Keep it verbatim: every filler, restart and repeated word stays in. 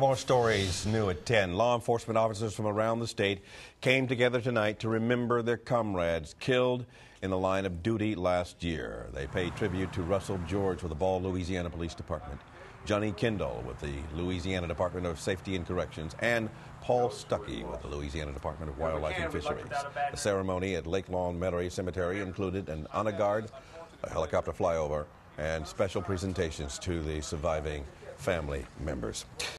More stories new at ten. Law enforcement officers from around the state came together tonight to remember their comrades killed in the line of duty last year. They paid tribute to Russell George with the Ball, Louisiana Police Department, Johnny Kendall with the Louisiana Department of Safety and Corrections, and Paul Stuckey with the Louisiana Department of Wildlife and Fisheries. The ceremony at Lake Lawn Metairie Cemetery included an honor guard, a helicopter flyover, and special presentations to the surviving family members.